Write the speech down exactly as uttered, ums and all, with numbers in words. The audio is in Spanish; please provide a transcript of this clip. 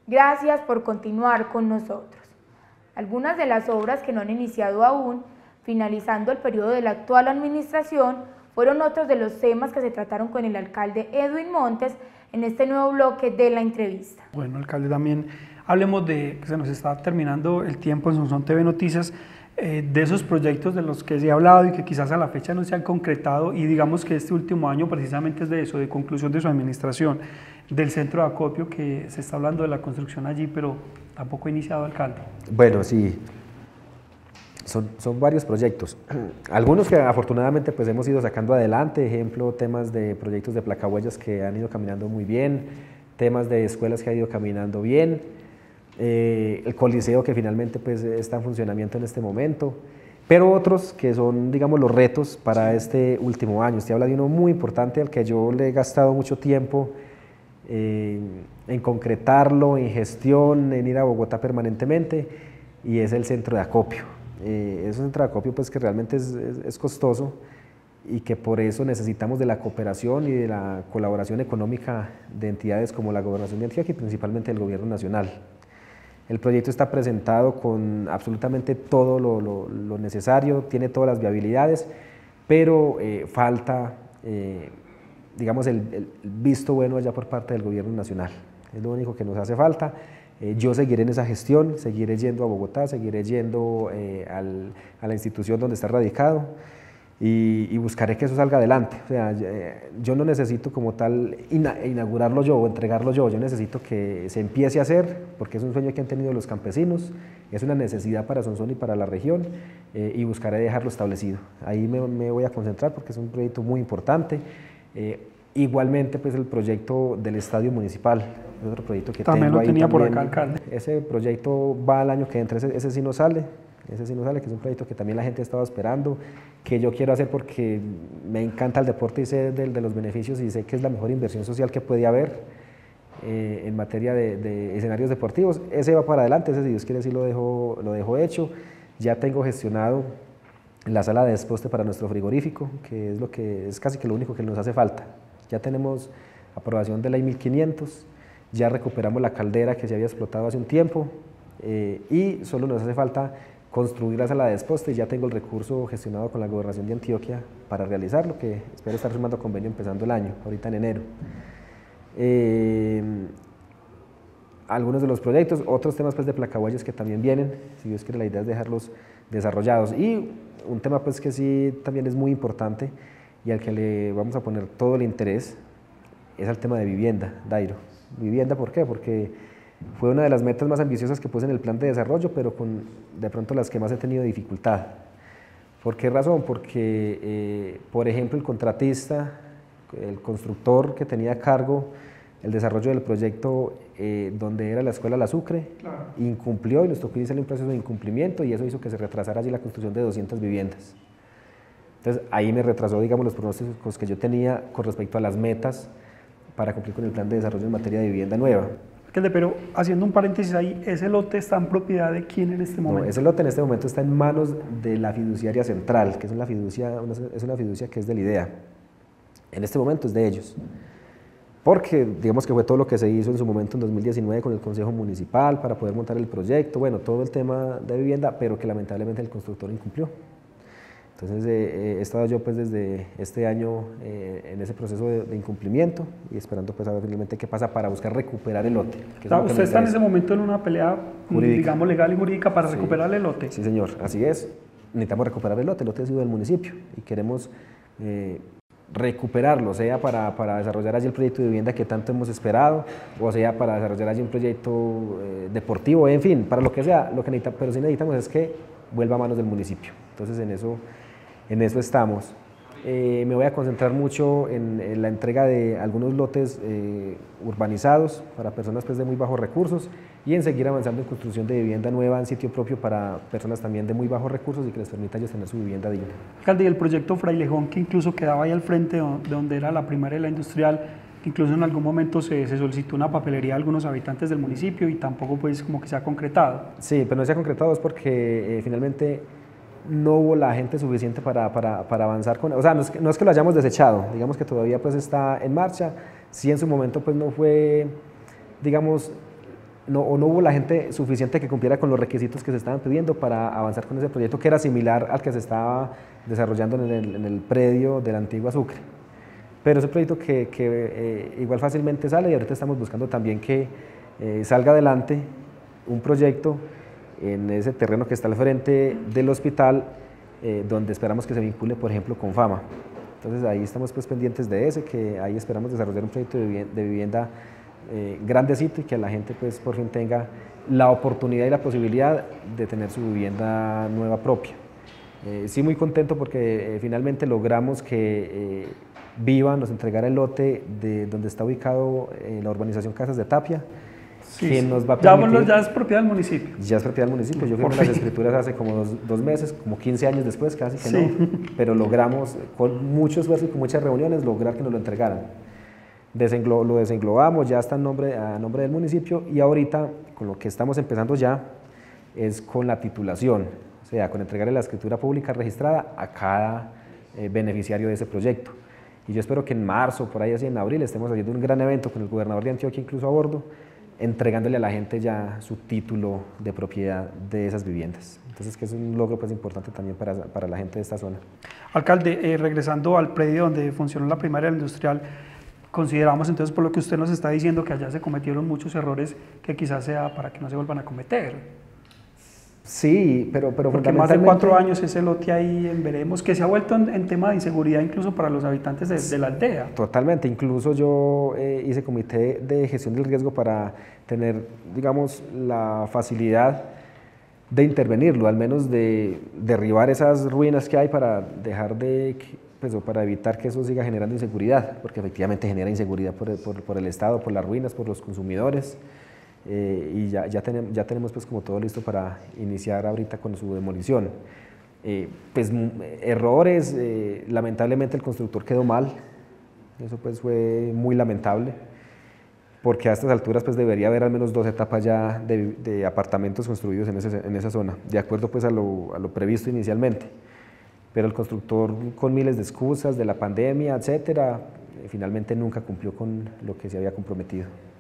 Gracias por continuar con nosotros. Algunas de las obras que no han iniciado aún, finalizando el periodo de la actual administración, fueron otros de los temas que se trataron con el alcalde Edwin Montes en este nuevo bloque de la entrevista. Bueno, alcalde, también hablemos de que se nos está terminando el tiempo en Sonsón T V Noticias, eh, de esos proyectos de los que se ha hablado y que quizás a la fecha no se han concretado, y digamos que este último año precisamente es de eso, de conclusión de su administración, del centro de acopio, que se está hablando de la construcción allí, pero tampoco ha iniciado, alcalde. Bueno, sí, son, son varios proyectos, algunos que afortunadamente pues hemos ido sacando adelante, ejemplo, temas de proyectos de placahuellas que han ido caminando muy bien, temas de escuelas que han ido caminando bien, eh, el coliseo que finalmente pues está en funcionamiento en este momento, pero otros que son, digamos, los retos para este último año. Usted habla de uno muy importante al que yo le he gastado mucho tiempo, Eh, en concretarlo, en gestión, en ir a Bogotá permanentemente, y es el centro de acopio. Eh, es un centro de acopio pues que realmente es, es, es costoso y que por eso necesitamos de la cooperación y de la colaboración económica de entidades como la Gobernación de Antioquia y principalmente el Gobierno Nacional. El proyecto está presentado con absolutamente todo lo, lo, lo necesario, tiene todas las viabilidades, pero eh, falta eh, digamos, el, el visto bueno allá por parte del Gobierno Nacional. Es lo único que nos hace falta. Eh, yo seguiré en esa gestión, seguiré yendo a Bogotá, seguiré yendo eh, al, a la institución donde está radicado y, y buscaré que eso salga adelante. O sea, eh, yo no necesito como tal ina, inaugurarlo yo o entregarlo yo, yo necesito que se empiece a hacer, porque es un sueño que han tenido los campesinos, es una necesidad para Sonsón y para la región, eh, y buscaré dejarlo establecido. Ahí me, me voy a concentrar porque es un proyecto muy importante. Eh, igualmente pues el proyecto del estadio municipal, es otro proyecto que también tengo lo ahí tenía también. por acá, alcalde. Ese proyecto va al año que entra, ese, ese sí no sale, ese sí no sale, que es un proyecto que también la gente estaba esperando, que yo quiero hacer porque me encanta el deporte y sé de, de los beneficios y sé que es la mejor inversión social que puede haber eh, en materia de, de escenarios deportivos. Ese va para adelante, ese si Dios quiere sí lo dejo, lo dejo hecho. Ya tengo gestionado la sala de desposte para nuestro frigorífico, que es, lo que, es casi que lo único que nos hace falta. Ya tenemos aprobación de ley mil quinientos, ya recuperamos la caldera que se había explotado hace un tiempo, eh, y solo nos hace falta construir la sala de desposte, y ya tengo el recurso gestionado con la Gobernación de Antioquia para realizarlo, que espero estar firmando convenio empezando el año, ahorita en enero. Eh, algunos de los proyectos, otros temas pues de placahuellas que también vienen, si Dios quiere la idea es dejarlos desarrollados, y un tema pues que sí también es muy importante y al que le vamos a poner todo el interés es al tema de vivienda, Dairo. Vivienda, ¿por qué? Porque fue una de las metas más ambiciosas que puse en el plan de desarrollo, pero con de pronto las que más he tenido dificultad. ¿Por qué razón? Porque, eh, por ejemplo, el contratista, el constructor que tenía a cargo el desarrollo del proyecto eh, donde era la escuela La Sucre, claro, incumplió y nos tocó iniciar un proceso de incumplimiento, y eso hizo que se retrasara allí la construcción de doscientas viviendas. Entonces ahí me retrasó, digamos, los pronósticos que yo tenía con respecto a las metas para cumplir con el plan de desarrollo en materia de vivienda nueva. Pero haciendo un paréntesis ahí, ¿ese lote está en propiedad de quién en este momento? No, ese lote en este momento está en manos de la fiduciaria central, que es una fiducia, una, es una fiducia que es del IDEA. En este momento es de ellos. Porque digamos que fue todo lo que se hizo en su momento en dos mil diecinueve con el Consejo Municipal para poder montar el proyecto, bueno, todo el tema de vivienda, pero que lamentablemente el constructor incumplió. Entonces eh, he estado yo pues desde este año eh, en ese proceso de, de incumplimiento y esperando pues a ver finalmente qué pasa para buscar recuperar el lote. Que o sea, ¿usted está en ese momento en una pelea jurídica, digamos legal y jurídica para sí, recuperar el lote? Sí señor, así es, necesitamos recuperar el lote, el lote ha sido del municipio y queremos eh, recuperarlo, sea para, para desarrollar allí el proyecto de vivienda que tanto hemos esperado, o sea para desarrollar allí un proyecto eh, deportivo, en fin, para lo que sea, lo que necesitamos, pero sí necesitamos es que vuelva a manos del municipio. Entonces en eso, en eso estamos. Eh, me voy a concentrar mucho en, en la entrega de algunos lotes eh, urbanizados para personas pues, de muy bajos recursos y en seguir avanzando en construcción de vivienda nueva en sitio propio para personas también de muy bajos recursos y que les permita ellos tener su vivienda digna. Alcalde, y el proyecto Frailejón, que incluso quedaba ahí al frente de donde era la primaria y la industrial, que incluso en algún momento se, se solicitó una papelería a algunos habitantes del municipio y tampoco pues como que se ha concretado. Sí, pero no se ha concretado es porque eh, finalmente no hubo la gente suficiente para, para, para avanzar con, o sea, no es, que, no es que lo hayamos desechado, digamos que todavía pues está en marcha, sí en su momento pues no fue, digamos, no, o no hubo la gente suficiente que cumpliera con los requisitos que se estaban pidiendo para avanzar con ese proyecto, que era similar al que se estaba desarrollando en el, en el predio de la antigua Sucre. Pero es un proyecto que, que eh, igual fácilmente sale, y ahorita estamos buscando también que eh, salga adelante un proyecto en ese terreno que está al frente del hospital, eh, donde esperamos que se vincule, por ejemplo, con Fama. Entonces ahí estamos pues pendientes de ese, que ahí esperamos desarrollar un proyecto de vivienda, de vivienda eh, grandecito, y que la gente pues por fin tenga la oportunidad y la posibilidad de tener su vivienda nueva propia. Eh, sí, muy contento porque eh, finalmente logramos que eh, Viva nos entregara el lote de donde está ubicado eh, la urbanización Casas de Tapia, sí, que sí. nos va a permitir... Ya, ya es propiedad del municipio. Ya es propiedad del municipio. Yo firmé las escrituras hace como dos, dos meses, como quince años después, casi que sí. no, pero logramos, con mucho esfuerzo y con muchas reuniones, lograr que nos lo entregaran. Desenglo, lo desenglobamos, ya está en nombre, a nombre del municipio, y ahorita con lo que estamos empezando ya es con la titulación, o sea, con entregarle la escritura pública registrada a cada eh, beneficiario de ese proyecto. Y yo espero que en marzo, por ahí así en abril, estemos haciendo un gran evento con el gobernador de Antioquia incluso a bordo, entregándole a la gente ya su título de propiedad de esas viviendas. Entonces, que es un logro pues importante también para, para la gente de esta zona. Alcalde, eh, regresando al predio donde funcionó la primaria industrial, consideramos entonces, por lo que usted nos está diciendo, que allá se cometieron muchos errores que quizás sea para que no se vuelvan a cometer. Sí, pero, pero Porque más de cuatro años ese lote ahí en veremos, que se ha vuelto en, en tema de inseguridad incluso para los habitantes de, de la aldea. Totalmente, incluso yo eh, hice comité de gestión del riesgo para tener, digamos, la facilidad de intervenirlo, al menos de derribar esas ruinas que hay para dejar de, pues, o para evitar que eso siga generando inseguridad, porque efectivamente genera inseguridad por, por, por el Estado, por las ruinas, por los consumidores. Eh, y ya, ya, tenemos, ya tenemos pues como todo listo para iniciar ahorita con su demolición. Eh, pues errores, eh, lamentablemente el constructor quedó mal, eso pues fue muy lamentable, porque a estas alturas pues debería haber al menos dos etapas ya de, de apartamentos construidos en, ese, en esa zona, de acuerdo pues a lo, a lo previsto inicialmente, pero el constructor con miles de excusas de la pandemia, etcétera, eh, finalmente nunca cumplió con lo que se había comprometido.